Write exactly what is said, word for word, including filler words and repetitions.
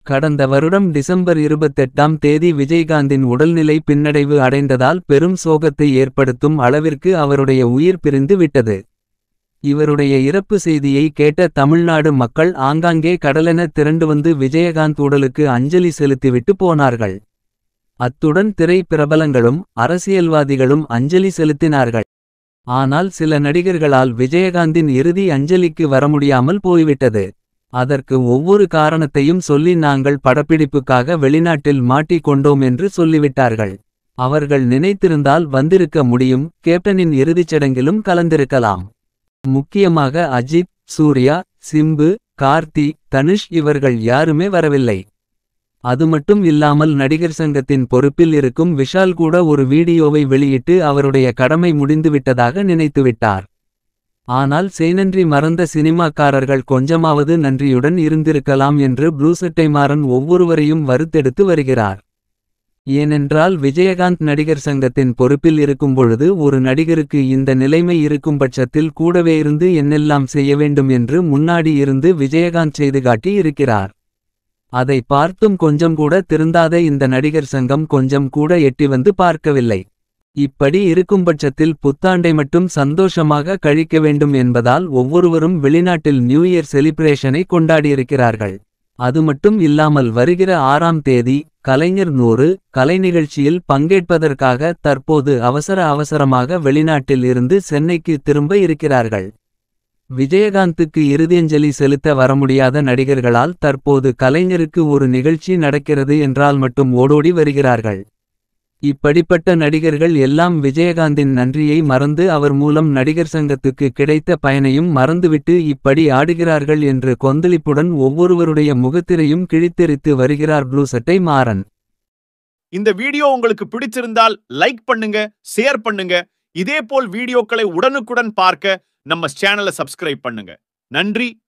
கடந்த வருடம் டிசம்பர் இருபத்தெட்டாம் தேதி விஜயகாந்தின் உடல்நிலை பின்னடைவு அடைந்ததால் பெரும் சோகத்தை ஏற்படுத்தும் அளவிற்கு அவருடைய உயிர் பிரிந்து விட்டது. இவருடைய இறப்பு செய்தியை கேட்ட தமிழ்நாடு மக்கள் ஆங்காங்கே கடலென திரண்டு வந்து விஜயகாந்த் உடலுக்கு அஞ்சலி செலுத்திவிட்டு போனார்கள். அத்துடன் திரை பிரபலங்களும் அரசியல்வாதிகளும் அஞ்சலி செலுத்தினார்கள். ஆனால் சில நடிகர்களால் விஜயகாந்தின் இறுதி அஞ்சலிக்கு வரமுடியாமல் போய்விட்டது. அதற்கு ஒவ்வொரு காரணத்தையும் சொல்லி நாங்கள் படப்பிடிப்புக்காக வெளிநாட்டில் மாட்டிக் கொண்டோம் என்று சொல்லிவிட்டார்கள். அவர்கள் நினைத்திருந்தால் வந்திருக்க முடியும், கேப்டனின் இறுதிச் சடங்கிலும் கலந்திருக்கலாம். முக்கியமாக அஜித், சூர்யா, சிம்பு, கார்த்தி, தனுஷ் இவர்கள் யாருமே வரவில்லை. அது மட்டும் இல்லாமல் நடிகர் சங்கத்தின் பொறுப்பில் இருக்கும் விஷால் கூட ஒரு வீடியோவை வெளியிட்டு அவருடைய கடமை முடிந்துவிட்டதாக நினைத்துவிட்டார். ஆனால் செய்நன்றி மறந்த சினிமாக்காரர்கள் கொஞ்சமாவது நன்றியுடன் இருந்திருக்கலாம் என்று ப்ளூசட்டை மாறன் ஒவ்வொருவரையும் வறுத்தெடுத்து வருகிறார். ஏனென்றால் விஜயகாந்த் நடிகர் சங்கத்தின் பொறுப்பில் இருக்கும்பொழுது ஒரு நடிகருக்கு இந்த நிலைமை இருக்கும்பட்சத்தில் கூடவே இருந்து என்னெல்லாம் செய்ய வேண்டும் என்று முன்னாடி இருந்து விஜயகாந்த் செய்து காட்டி இருக்கிறார். அதை பார்த்தும் கொஞ்சம் கூட திருந்தாத இந்த நடிகர் சங்கம் கொஞ்சம் கூட எட்டி வந்து பார்க்கவில்லை. இப்படி இருக்கும்பட்சத்தில் புத்தாண்டை மட்டும் சந்தோஷமாக கழிக்க வேண்டும் என்பதால் ஒவ்வொருவரும் வெளிநாட்டில் நியூ இயர் செலிப்ரேஷனை கொண்டாடியிருக்கிறார்கள். அது மட்டும் இல்லாமல் வருகிற ஆறாம் தேதி கலைஞர் நூறு கலை நிகழ்ச்சியில் பங்கேற்பதற்காக தற்போது அவசர அவசரமாக வெளிநாட்டில் இருந்து சென்னைக்கு திரும்ப இருக்கிறார்கள். விஜயகாந்துக்கு இறுதியஞ்சலி செலுத்த வரமுடியாத நடிகர்களால் தற்போது கலைஞருக்கு ஒரு நிகழ்ச்சி நடக்கிறது என்றால் மட்டும் ஓடோடி வருகிறார்கள். இப்படிப்பட்ட நடிகர்கள் எல்லாம் விஜயகாந்தின் நன்றியை மறந்து அவர் மூலம் நடிகர் சங்கத்துக்கு கிடைத்த பயனையும் மறந்துவிட்டு இப்படி ஆடுகிறார்கள் என்று கொந்தளிப்புடன் ஒவ்வொருவருடைய முகத்திரையும் கிழித்தெறித்து வருகிறார் ப்ளூசட்டை மாறன். இந்த வீடியோ உங்களுக்கு பிடிச்சிருந்தால் லைக் பண்ணுங்க, ஷேர் பண்ணுங்க. இதேபோல் வீடியோக்களை உடனுக்குடன் பார்க்க நம்ம சேனலை சப்ஸ்கிரைப் பண்ணுங்க. நன்றி.